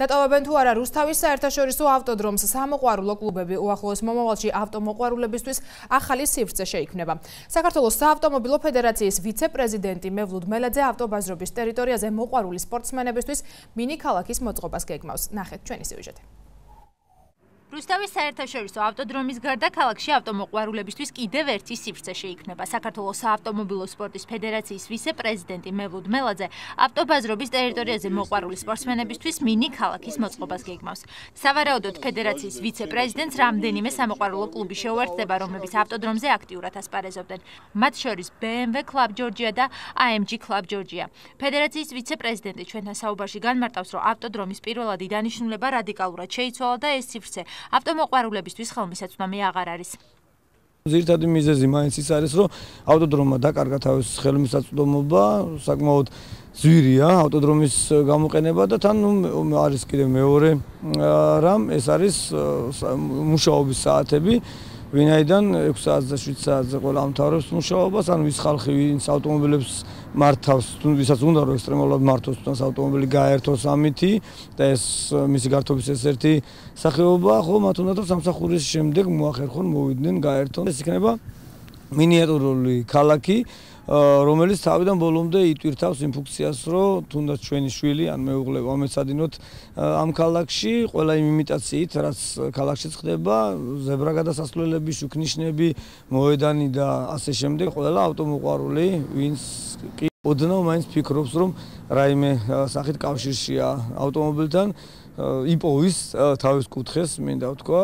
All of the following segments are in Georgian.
დატოვებენ თუ არა რუსთავის საერთაშორისო ავტოდრომს სამოყვარულო კლუბები უახლოეს მომავალში ავტომოყვარულებისთვის ახალი სივრცე შეიქმნება. საქართველოს საავტომობილო ფედერაციის ვიცე-პრეზიდენტი მევლუდ მელაძე ავტობაზრობის ტერიტორიაზე მოყვარული სპორტსმენებისთვის მინი ქალაქის მოწყობას გეგმავს. ნახეთ ჩვენი სიუჟეტი. რუსთავის საერთაშორისო ავტოდრომის გარდა ქალაქში ავტომოყვარულებისთვის კიდევ ერთი სივრცე შეიქმნება. საქართველოს საავტომობილო სპორტის ფედერაციის ვიცე-პრეზიდენტი მევლუდ მელაძე ავტობაზრობის ტერიტორიაზე მოყვარული სპორტსმენებისთვის მინი ქალაქის მოწყობას გეგმავს. სავარაუდოდ ფედერაციის ვიცე-პრეზიდენტს რამდენიმე სამოყვარულო კლუბი შეუერთდება, რომლებიც ავტოდრომზე აქტიურად ასპარეზობდნენ. მათ შორის BMW Club Georgia და AMG Club Georgia. ფედერაციის ვიცე-პრეზიდენტი ჩვენთან საუბარში განმარტავს, რომ ავტოდრომის პირველადი დანიშნულება რადიკალურად შეიცვალა და ეს სივრცე ავტომოყვარულებისთვის ხელმისაწვდომი აღარ არის. ძირითადი მიზეზი მაინც ის არის, რომ ავტოდრომმა დაკარგა თავის ხელმისაწვდომობა, საკმაოდ ძვირია ავტოდრომის გამოყენება და თან არის კიდევ მეორე რამ, ეს არის მუშაობის საათები. ვინაიდან 6 საათზე 7 საათზე ყველა ამთავრებს მუშაობას, ან ვის ხალხი ვინც ავტომობილებს მართავს, ვისაც უნდა რომ ექსტრემალურად მართოს, თუნდაც ავტომობილი გაერთოს ამითი და ეს მისი გართობის ერთ-ერთი სახეობაა, ხო, მათ უნდა რომ სამსახურის შემდეგ მოახერხონ, მოვიდნენ, გაერთონ. ეს იქნება მინიატურული ქალაქი, რომელიც თავიდან ბოლომდე იტვირთავს იმ ფუნქციას, რომ თუნდაც ჩვენი შვილი ან მეუღლე ვამეცადინოთ ამ ქალაქში, ყველა იმ იმიტაციით, რაც ქალაქში ხდება, ზებრა გადასასვლელები, შუქნიშნები, მოედანი და ასე შემდეგ, ყველა ავტომოყვარული, ვინც კი ოდნავ მაინც ფიქრობს, რომ რაიმე სახით კავშირშია ავტომობილთან, იპოვის თავის კუთხეს, მინდა ვთქვა,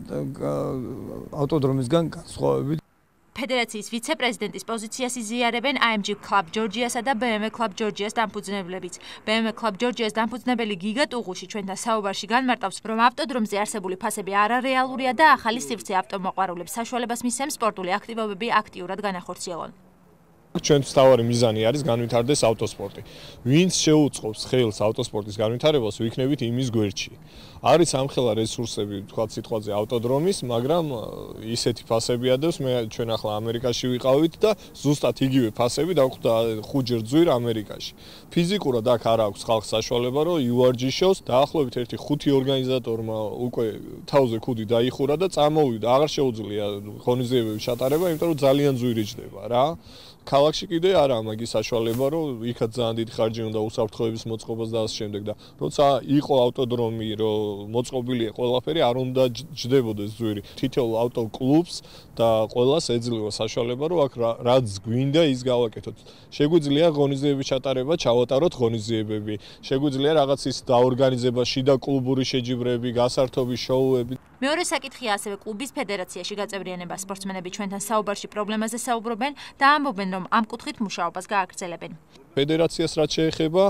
ავტოდრომისგან განსხვავებით. ფედერაციის ვიცე-პრეზიდენტის პოზიციას იზიარებენ AMG Club Georgia-სა და BMW Club Georgia-ს დამფუძნებლებიც. BMW Club Georgia-ს დამფუძნებელი გიგა ტუღუში ჩვენთან საუბარში განმარტავს, რომ ავტოდრომზე არსებული ფასები არარეალურია და ახალი სივრცე ავტომოყვარულებს საშუალებას მისცემს სპორტული აქტივობები აქტიურად განახორციელონ. ჩვენთვის თავარი მიზანი არის განვითარდეს ავტოსპორტი. ვინც შეუწყობს ხელს ავტოსპორტის განვითარებას, ვიქნებით იმის გვერდში. არის ამხელა რესურსები, თქვათ სიტყვაზე ავტოდრომის, მაგრამ ისეთი ფასები ადევს, ჩვენ ახლა ამერიკაში ვიყავით და ზუსტად იგივე ფასები დავხვდა 5 ჯერ ძვირ ამერიკაში. ფიზიკურად აქ არ აქვს ხალხს საშუალება, რომ URG-შოს დაახლოებით 1-5 ორგანიზატორმა უკვე თავზე ქუდი დაიხურა და წამოვიდა. აღარ შეუძლია ღონისძიებების ჩატარება, იმიტომ რომ ძალიან ძვირი ჯდება რა. ქალაქში კიდე არა მაგის საშუალება, რომ იქაც ძალიან დიდი ხარჯი უნდა უსაფრთხოების მოწყობას და ასე შემდეგ და როცა იყო ავტოდრომი, რომ მოწყობილია ყველაფერი, არ უნდა ჯდებოდეს ძვირი. თითოეულ ავტოკლუბს და ყველას ეძლევა საშუალება, რომ აქ რაც გვინდა ის გავაკეთოთ. შეგვიძლია ღონისძიების ჩატარება, ჩავატაროთ ღონისძიებები. შეგვიძლია რაღაც ის დაორგანიზება, შიდა კლუბური შეჯიბრები, გასართობი შოუები. მეორე საკითხია ასევე კლუბის ფედერაციაში გაწევრიანება. სპორტსმენები ჩვენთან საუბარში პრობლემაზე საუბრობენ და ამბობენ, რომ ამ კუთხით მუშაობას გააგრძელებენ. ფედერაციას რაც შეეხება,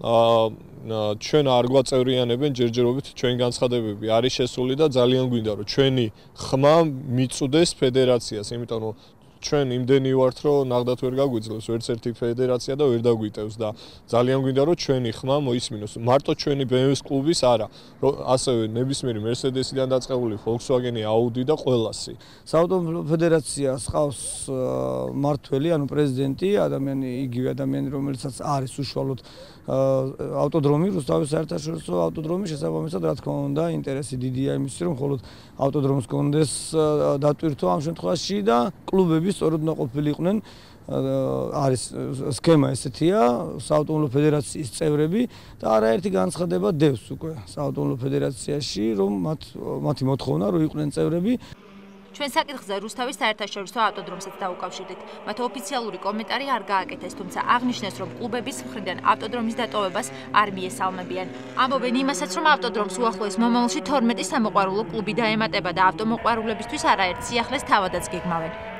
ჩვენ არ გვაწევრიანებენ ჯერჯერობით ჩვენი განცხადებები არის შესული და ძალიან გვინდა რომ ჩვენი ხმა მიწუდეს ფედერაციას, იმიტომ რომ ჩვენ იმდენი ვართ, რომ ნახდათ ვერ გაგვიძლევს ვერც ერთი ფედერაცია და ვერ დაგვიტევს და ძალიან გვინდა რომ ჩვენი ხმა მოისმინოს. მარტო ჩვენი BMW-ს კლუბის არა, ასევე ნებისმიერი Mercedes-დან დაწყებული Volkswagen-ი, Audi და ყველასი. საავტომობილო ფედერაციას ყავს მმართველი, ანუ პრეზიდენტი, იგივე ადამიანი, რომელსაც არის უშუალოდ ავტოდრომი, რუსთავის საერთაშორისო ავტოდრომი, შესაბამისად, რა თქმა უნდა, ინტერესი დიდია იმისი, რომ მხოლოდ ავტოდრომს კონდეს დატვირთვა ამ შემთხვევაში და კლუბები სწორედ უნდა ყოფილიყვნენ. არის სქემა ესეთია, საავტომობილო ფედერაციის წევრები და არაერთი განცხადება დევს უკვე საავტომობილო ფედერაციაში, რომ მათი მოთხოვნა რომ იყვნენ წევრები. ჩვენ საკითხზე რუსთავის საერთაშორისო ავტოდრომსაც დაუკავშირდით. მათ ოფიციალური კომენტარი არ გააკეთეს, თუმცა აღნიშნეს, რომ კლუბების მხრიდან ავტოდრომის დატოვებას არ მიესალმებიან. ამბობენ იმასაც, რომ ავტოდრომს უახლოეს მომავალში 12 სამოყვარულო კლუბი დაემატება და ავტომოყვარულებისთვის არაერთ სიახლეს თავადაც გეგმავენ.